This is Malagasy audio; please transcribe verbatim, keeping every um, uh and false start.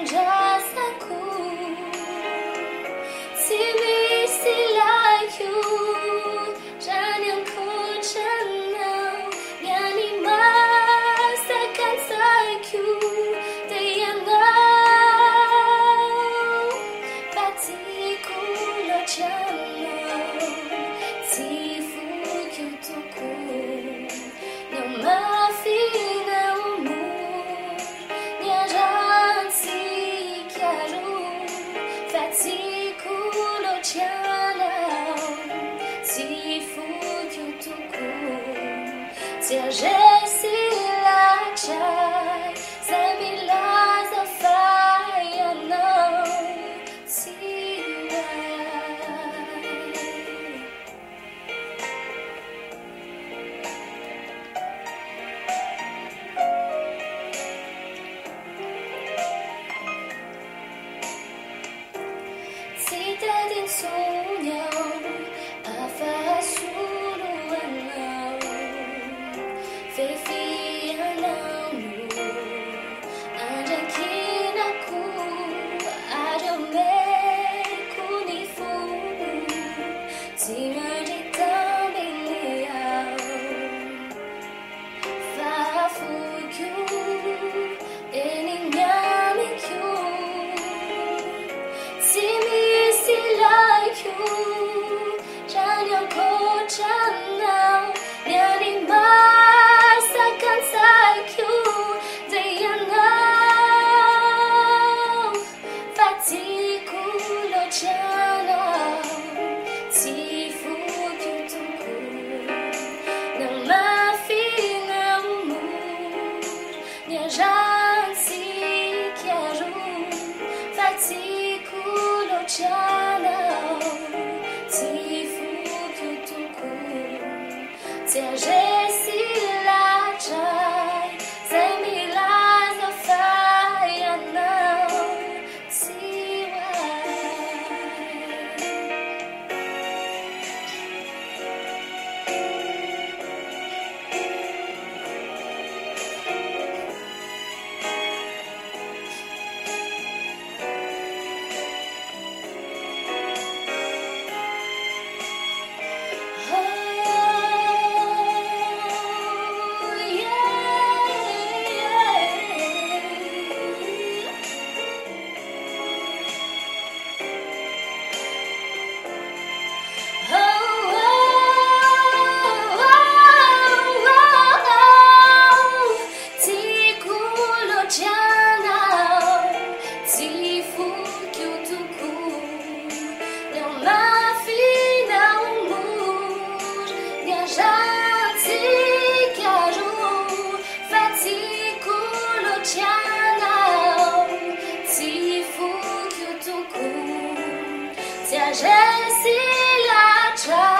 just aku. See me, see like you. Jangan ku jangan yani masakan saku. Tiangau patiku lo jangan. Tifu kutuku. No mafina umur. Nyaran si kiaru. Patiku lo jangan. Tifu kutuku. Tiajesi la chai. Zemila zafaya no. Sita din sonho, afasto no anão, fefia não, anda aqui na cua, ada meco ni fundo, cima de também leal, fafuku, ele me que see me. Like you, jangan kau jangan, yani masakan saku, jangan, patiku lo jangan, tifu kutuku, nama fina umur, nyajan si kiaru, patiku lo jangan. Tiajesi la chai, zemila zafaya now, see Tiajesi la chai.